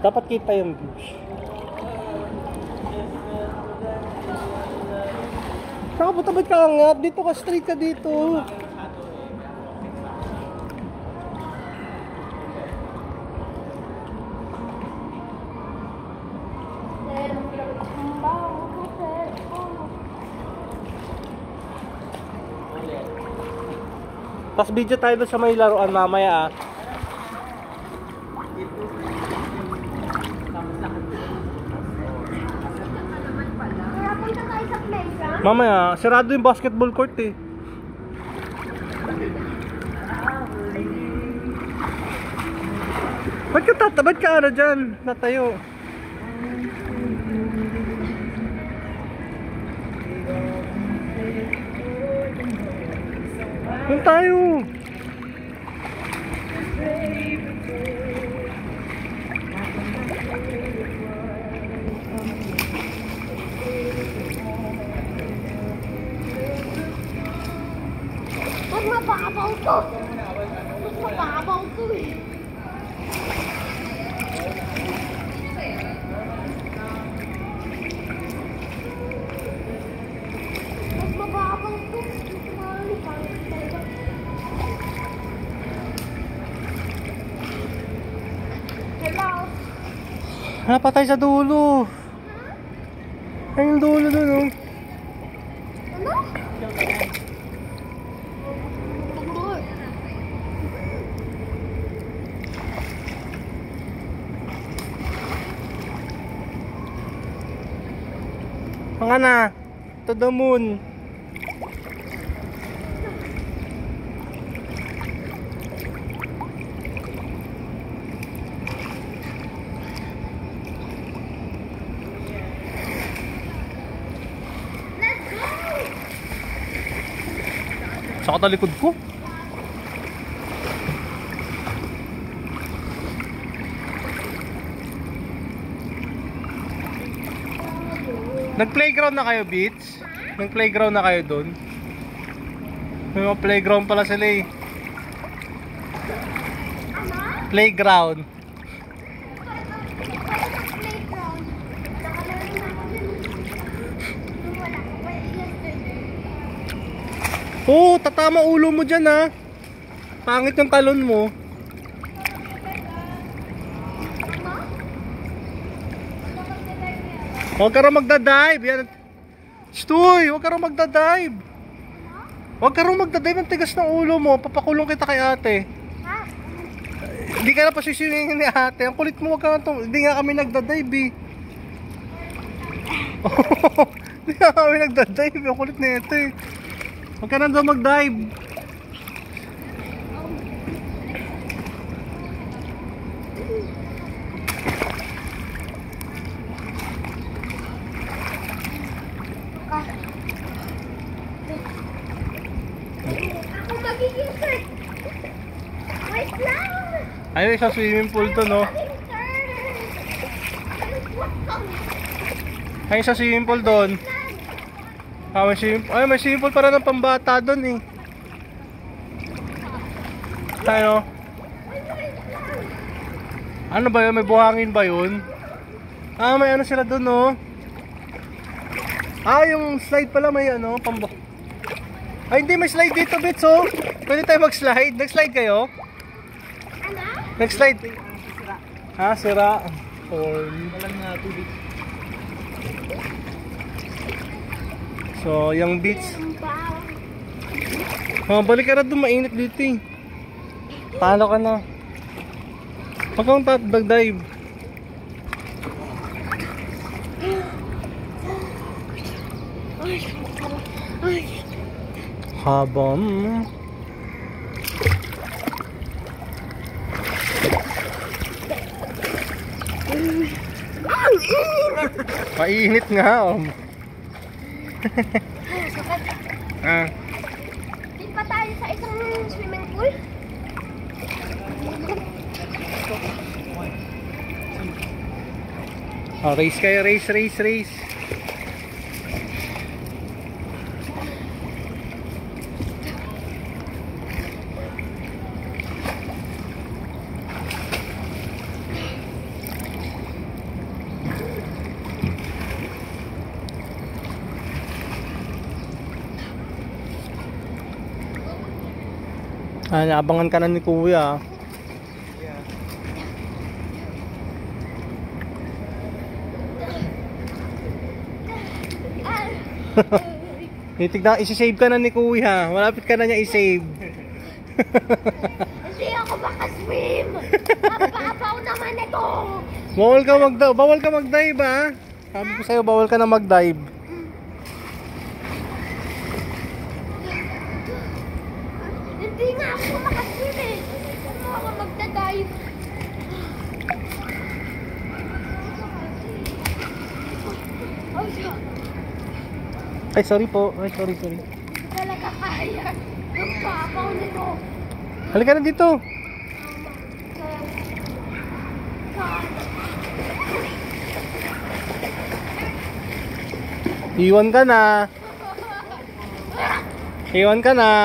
Dapat kita yung views. Nakapunta ba't ka angat? Dito ka, straight ka dito. Tapos video tayo doon sa may laruan mamaya ah. Mamaya, sarado yung basketball court eh. Ba't ka ano dyan? Natayo. Doon tayo. Mas mababaw to. Mas mababaw to eh. Mas mababaw to. Hello. Napatay sa dulo. Ay, yung dulo doon oh. Ano? Mga na, to the moon. Saka talikod ko. Nag-playground na kayo, Beats? Nag-playground na kayo doon? May mga playground pala sila eh. Playground. Oh, tatama ulo mo dyan ha. Pangit yung talon mo. Huwag ka rin magdadive. Yan. Stoy, huwag ka rin magdadive. Huwag ka rin magdadive. Ang tigas ng ulo mo. Papakulong kita kay ate. Hindi ka na pasisingin ni ate. Ang kulit mo, huwag ka na. Hindi nga kami nagdadive eh. Hindi nga kami nagdadive. Ang kulit na ito eh. Huwag ka na daw mag-dive. Ako magiging surf. Wait lang. Ayun, isang swimming pool to, no? Ayun, isang swimming pool doon. Ah, may swimming pool para ng pambata doon eh. Ano? Ano ba yun? May buhangin ba yun? Ah, may ano sila doon, no? Ah, yung slide pala may ano, Ay, hindi, may slide dito, Bits, oh. Pwede tayo mag-slide. Nag-slide kayo? Ano? Nag-slide. Ha, sira. Walang nga tubig. So, yung Beats. Oh, balik ka na doon, mainit dito eh. Paano ka na? Huwag kang mag-dive. Habang mainit nga oh. Ah. Di pa tayo sa isang swimming pool? Oh, race kayo, race. Naabangan ka na ni Kuya. Yeah. Tignan, isi-save ka na ni Kuya. Malapit ka na niya i-save. Hindi ako makaswim. Napapaw naman ito. Bawal ka mag-dive, ha? Sabi ko sa'yo, bawal ka na mag-dive. Hindi nga ako makaswim eh. Ano ako magdadive? Ay, sorry po. Ay, sorry. Hindi talaga kaya. Napapaw nito. Halika na dito. Iwan ka na. Iwan ka na.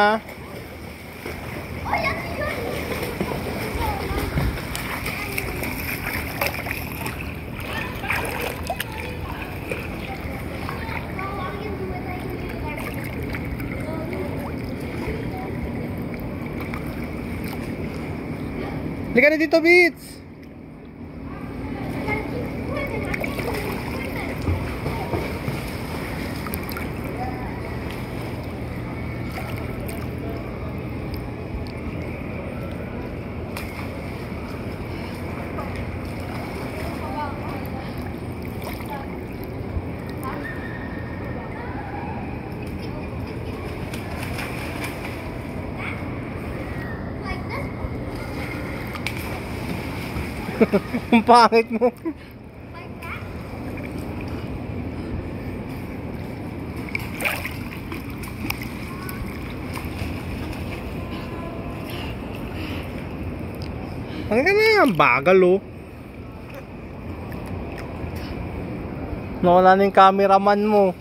Halika na dito, Beats. Ang pangit mo. Ang na, bagal oh. Nawala na yung cameraman mo.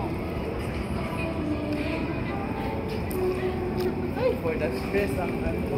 For the stress ang ano.